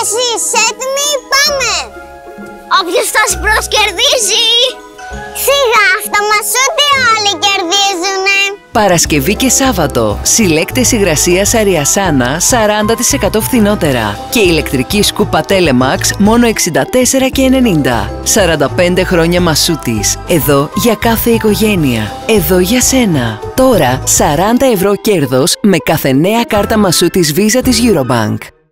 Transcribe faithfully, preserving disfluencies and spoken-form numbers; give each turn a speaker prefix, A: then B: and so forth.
A: Εσείς έτοιμοι, πάμε!
B: Όποιος φτάσει πρώτος κερδίζει!
A: Σιγά, στα μασούτι όλοι κερδίζουνε!
C: Παρασκευή και Σάββατο, συλλέκτες υγρασίας Αριασάνα σαράντα τοις εκατό φθηνότερα και ηλεκτρική σκούπα Telemax μόνο εξήντα τέσσερα και ενενήντα. σαράντα πέντε χρόνια Μασούτης. Εδώ για κάθε οικογένεια. Εδώ για σένα. Τώρα σαράντα ευρώ κέρδος με κάθε νέα κάρτα Μασούτης Visa της Eurobank.